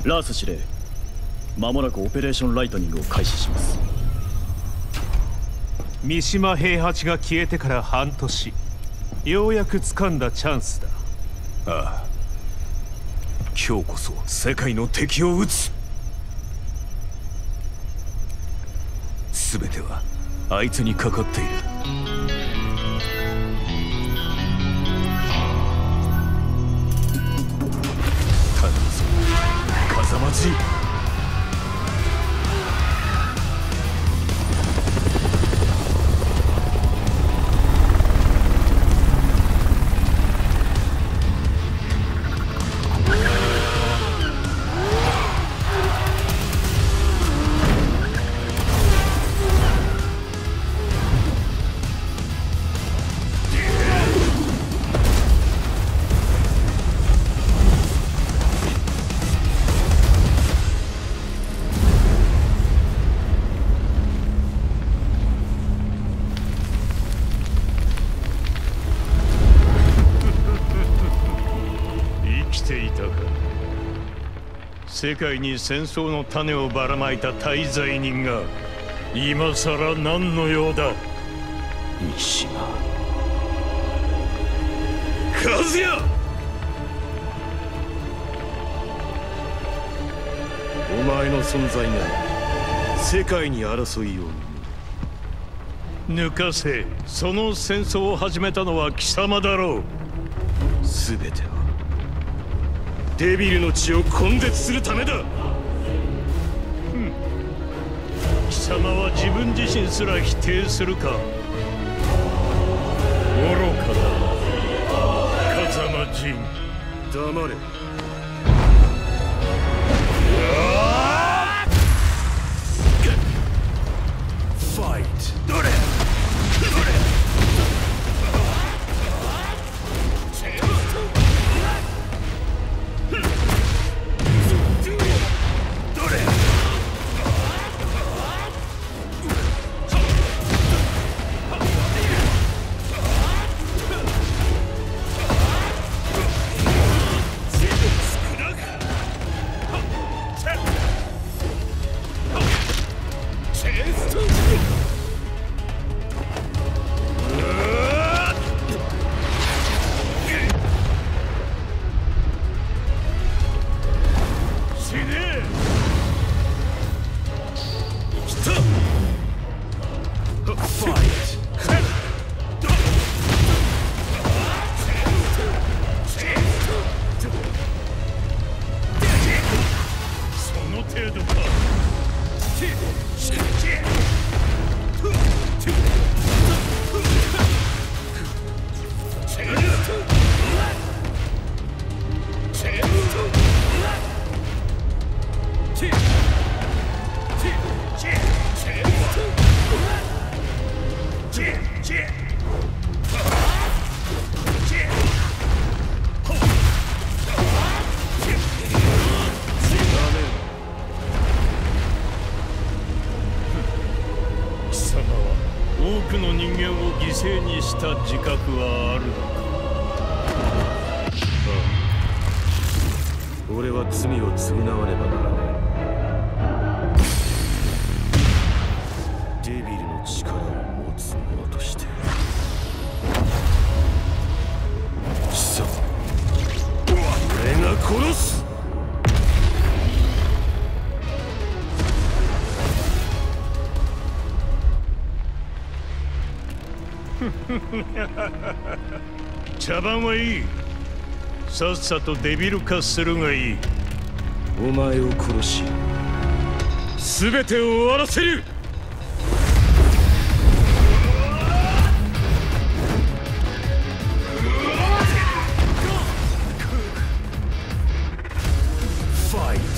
ラース司令、間もなくオペレーションライトニングを開始します。 三島平八が消えてから半年、ようやく掴んだチャンスだ。 ああ、今日こそ世界の敵を撃つ。全てはあいつにかかっている。頼むぞ風待ち。 世界に戦争の種をばらまいた大罪人が今さら何の用だ。 三島和也、お前の存在が世界に争いを抜かせ。その戦争を始めたのは貴様だろう。全てはデビルの血を根絶するためだ。貴様は自分自身すら否定するか。愚かだ。風間陣、黙れ。ファイト。どれした自覚はあるのか。ああ、俺は罪を償わねばならない。デビルの力を持つ者として貴様、俺が殺す。茶番はいい。さっさとデビル化するがいい。お前を殺し全てを終わらせる。ファイト。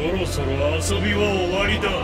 ろそろ遊びは終わりだ。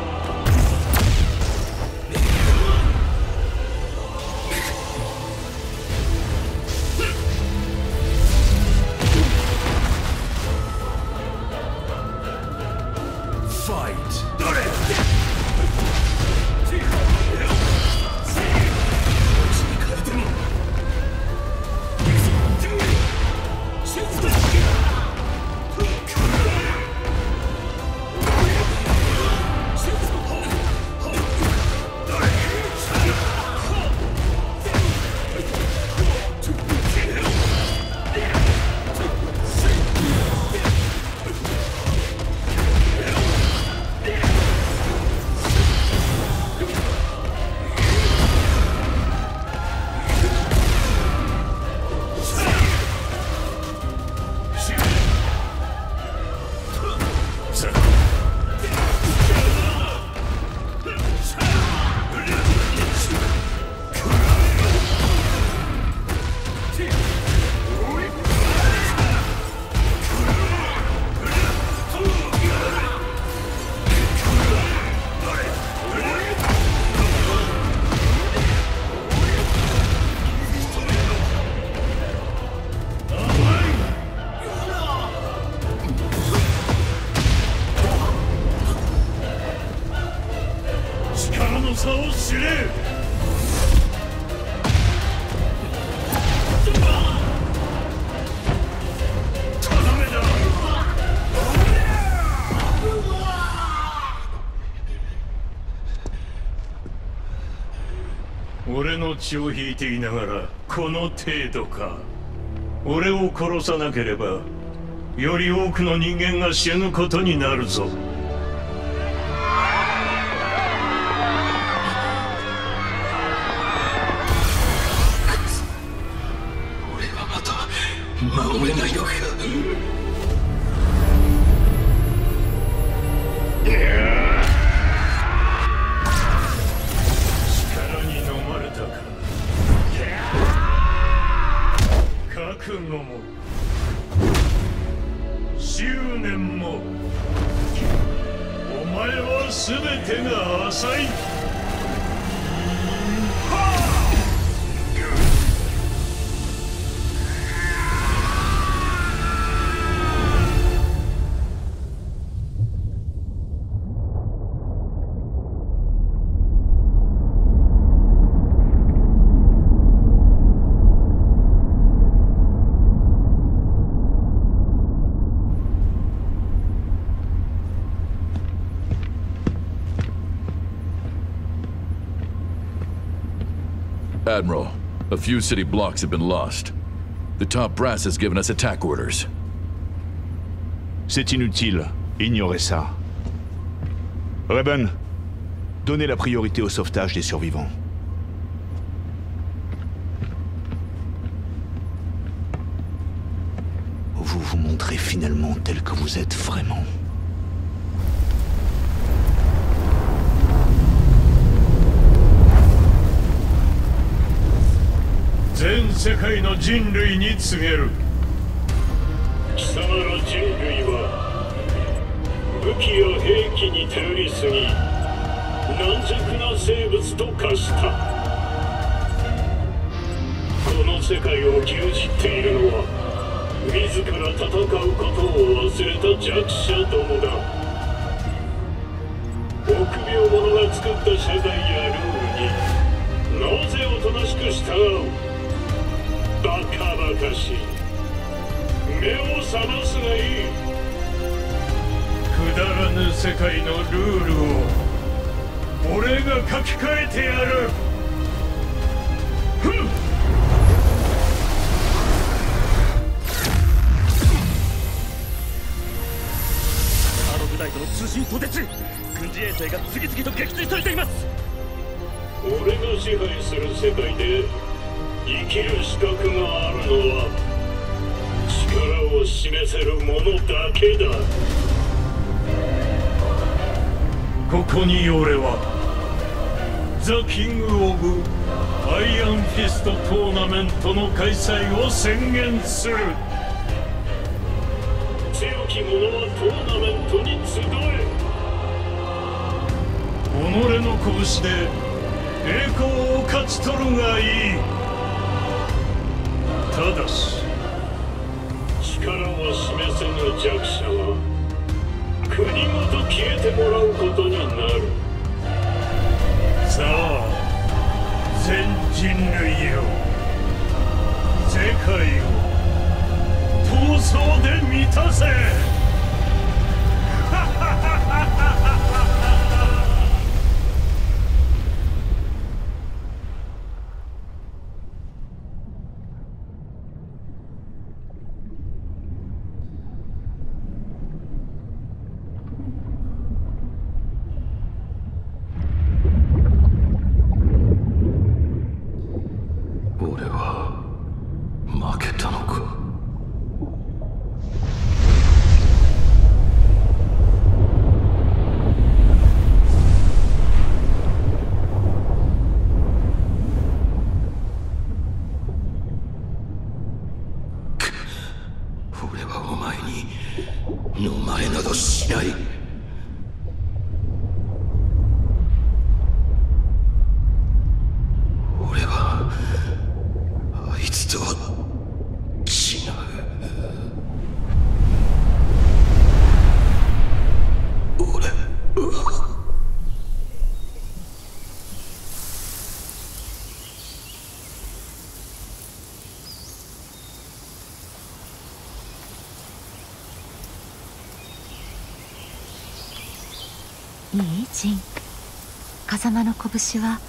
差を知れ。俺の血を引いていながらこの程度か。俺を殺さなければより多くの人間が死ぬことになるぞ。 俺はまた守れないのか。 力に飲まれたか。覚悟も執念もお前は全てが浅い。 Admiral, a few city blocks have been lost. The top brass has given us attack orders. C'est inutile. Ignorez ça. Reben, donnez la priorité au sauvetage des survivants. Vous vous montrez finalement tel que vous êtes vraiment. Zen 世界の人類に告げる。 貴様ら人類は武器や兵器に頼りすぎ軟弱な生物と化した。この世界を牛耳っているのは自ら戦うことを忘れた弱者どもだ。臆病者が作った社会やルールになぜおとなしく従う。バカバカしい。目を覚ますがいい。 くだらぬ世界のルールを俺が書き換えてやる。ふん。 あの部隊との通信途絶。軍事衛星が次々と撃墜されています。 俺が支配する世界で生きる資格があるのは力を示せる者だけだ。 ここに俺はザ・キング・オブ・アイアンフィストトーナメントの開催を宣言する。 強き者はトーナメントに集え。 己の拳で栄光を勝ち取るがいい。ただし力を示せぬ弱者は国ごと消えてもらうことになる。 さあ全人類よ、世界を闘争で満たせ。 俺は負けたのか。俺はお前に飲まれなどしない。俺はあいつとは違う。俺はいいジン。風間の拳は